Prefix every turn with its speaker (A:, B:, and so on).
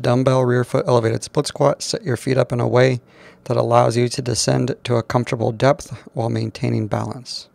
A: dumbbell rear foot elevated split squat. Set your feet up in a way that allows you to descend to a comfortable depth while maintaining balance.